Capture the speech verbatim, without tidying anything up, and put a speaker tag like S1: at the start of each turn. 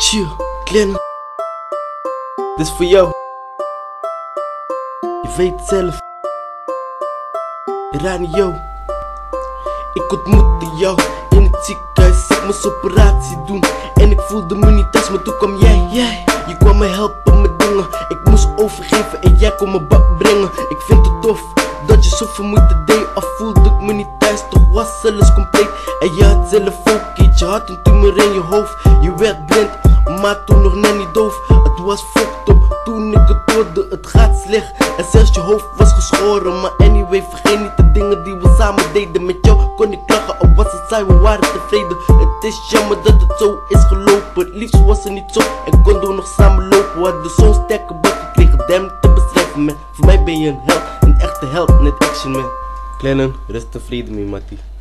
S1: Chill, kleine. Dit is voor jou. Je weet het zelf. Radio. Ik ontmoette jou in het ziekenhuis. Ik moest operatie doen en ik voelde me niet thuis, maar toen kwam jij. jij. Je kwam me helpen met dingen. Ik moest overgeven en jij kon me bak brengen. Ik vind het tof dat je zoveel moeite deed. Al voelde ik me niet thuis, toch was alles compleet. En je had zelf ook iets, je had een tumor in je hoofd. Je werd blind, maar toen nog net niet doof. Het was fucked up toen ik het hoorde, het gaat slecht. En zelfs je hoofd was geschoren. Maar anyway, vergeet niet de dingen die we samen deden. Met jou kon ik lachen, al was het saai, we waren tevreden. Het is jammer dat het zo is gelopen. Het liefst was het niet zo en konden we nog samen lopen. We hadden zo'n sterke band gekregen, damn niet te beschrijven, man. Voor mij ben je een held, een echte held, net Action Man. Kleine, rust tevreden mee, Mattie.